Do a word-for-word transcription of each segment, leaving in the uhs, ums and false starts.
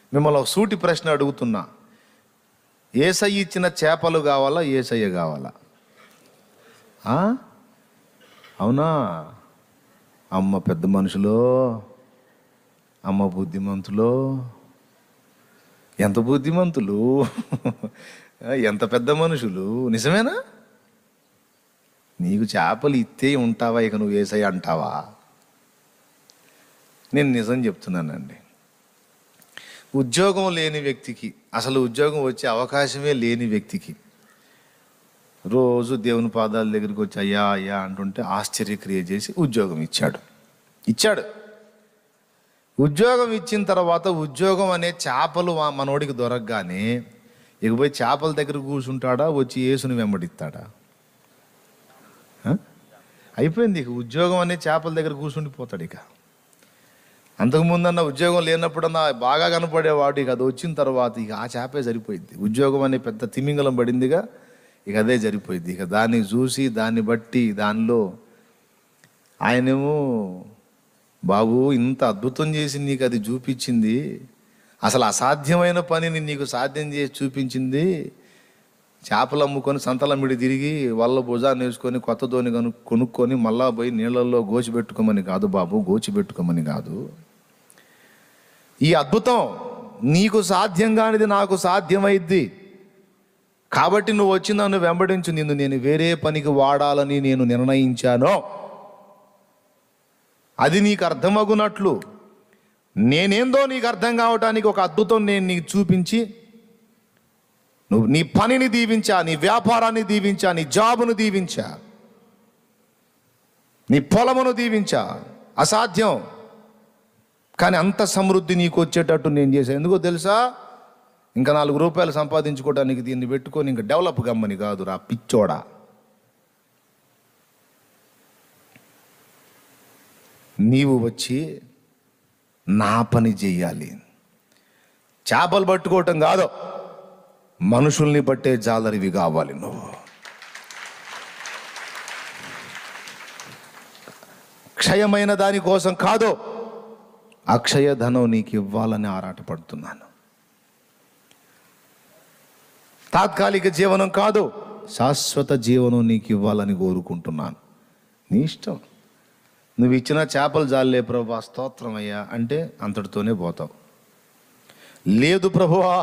మిమ్మల్ని ఒక సూటి ప్రశ్న అడుగుతున్నా, యేసయ్య ఇచ్చిన చేపలు కావాలా, యేసయ్య కావాలా? అవునా? అమ్మ పెద్ద మనుషులో, అమ్మ బుద్ధిమంతులో, ఎంత బుద్ధిమంతులు, ఎంత పెద్ద మనుషులు, నిజమేనా? నీకు చేపలు ఇస్తే ఉంటావా, ఇక నువ్వు యేసయ్య అంటావా? నేను నిజం చెప్తున్నానండి. ఉద్యోగం లేని వ్యక్తికి, అసలు ఉద్యోగం వచ్చే అవకాశమే లేని వ్యక్తికి రోజు దేవుని పాదాల దగ్గరికి వచ్చి అయ్యా అయ్యా అంటుంటే ఆశ్చర్యక్రియ చేసి ఉద్యోగం ఇచ్చాడు ఇచ్చాడు ఉద్యోగం ఇచ్చిన తర్వాత ఉద్యోగం అనే చేపలు మనోడికి దొరకగానే ఇక పోయి చేపల దగ్గర కూర్చుంటాడా, వచ్చి యేసుని వెంబడిస్తాడా? అయిపోయింది. ఇక ఉద్యోగం అనే చేపల దగ్గర కూర్చుండిపోతాడు. ఇక అంతకుముందన్న ఉద్యోగం లేనప్పుడన్నా బాగా కనపడేవాడు, ఇక అది వచ్చిన తర్వాత ఇక ఆ చేపే సరిపోయింది. ఉద్యోగం అనే పెద్ద తిమింగలం పడిందిగా, ఇక అదే సరిపోయింది. ఇక దాన్ని చూసి దాన్ని బట్టి దానిలో ఆయనేమో బాబు ఇంత అద్భుతం చేసి నీకు అది చూపించింది, అసలు అసాధ్యమైన పనిని నీకు సాధ్యం చేసి చూపించింది, చేపలు అమ్ముకొని సంతలమ్మిడి తిరిగి వాళ్ళ భుజాన్ని వేసుకొని కొత్త దోని కను కొనుక్కొని మళ్ళా పోయి నీళ్ళల్లో గోచిపెట్టుకోమని కాదు బాబు, గోచిపెట్టుకోమని కాదు. ఈ అద్భుతం నీకు సాధ్యం కానిది నాకు సాధ్యమైద్ది, కాబట్టి నువ్వు వచ్చి నన్ను వెంబడించు, నిన్ను నేను వేరే పనికి వాడాలని నేను నిర్ణయించాను. అది నీకు అర్థమగునట్లు నేనేందో నీకు అర్థం కావటానికి ఒక అద్భుతం నేను నీకు చూపించి, నువ్వు నీ పనిని దీవించా, నీ వ్యాపారాన్ని దీవించా, నీ జాబును దీవించా, నీ పొలమును దీవించా. అసాధ్యం, కానీ అంత సమృద్ధి నీకు వచ్చేటట్టు నేను చేశాను. ఎందుకో తెలుసా? ఇంకా నాలుగు రూపాయలు సంపాదించుకోవడానికి దీన్ని పెట్టుకొని ఇంకా డెవలప్ గమ్మని కాదు రా పిచ్చోడా. నీవు వచ్చి నా పని చెయ్యాలి. చేపలు పట్టుకోవటం కాదు, మనుషుల్ని బట్టే జాలరివి కావాలి నువ్వు. క్షయమైన దానికోసం కాదు, అక్షయ ధనం నీకు ఇవ్వాలని ఆరాటపడుతున్నాను. తాత్కాలిక జీవనం కాదు, శాశ్వత జీవనం నీకు ఇవ్వాలని కోరుకుంటున్నాను. నీ ఇష్టం. నువ్వు ఇచ్చిన చేపలు జాలే ప్రభువా, స్తోత్రం అయ్యా అంటే అంతటితోనే పోతావు. లేదు ప్రభువా,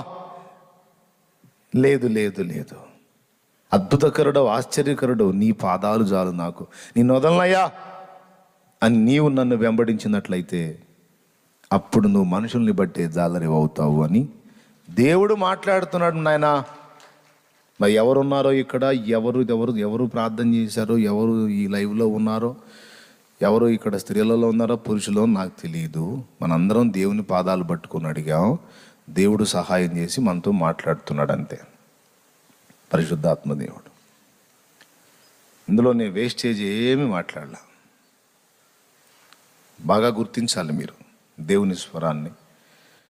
లేదు లేదు లేదు, అద్భుతకరుడవు, ఆశ్చర్యకరుడవు, నీ పాదాలు చాలు నాకు, నిన్ను వదలనయ్యా అని నీవు నన్ను వెంబడించినట్లయితే అప్పుడు నువ్వు మనుషుల్ని బట్టే జాలరి అవుతావు అని దేవుడు మాట్లాడుతున్నాడు. నాయనా, మరి ఎవరున్నారో ఇక్కడ, ఎవరు ఎవరు ఎవరు ప్రార్థన చేశారో, ఎవరు ఈ లైవ్లో ఉన్నారో, ఎవరు ఇక్కడ స్త్రీలలో ఉన్నారో పురుషులో నాకు తెలియదు. మనందరం దేవుని పాదాలు పట్టుకొని అడిగాం, దేవుడు సహాయం చేసి మనతో మాట్లాడుతున్నాడు అంతే. పరిశుద్ధాత్మ దేవుడు. ఇందులో నేను వేస్టేజ్ ఏమీ మాట్లాడలా. బాగా గుర్తించాలి మీరు దేవుని స్వరాన్ని.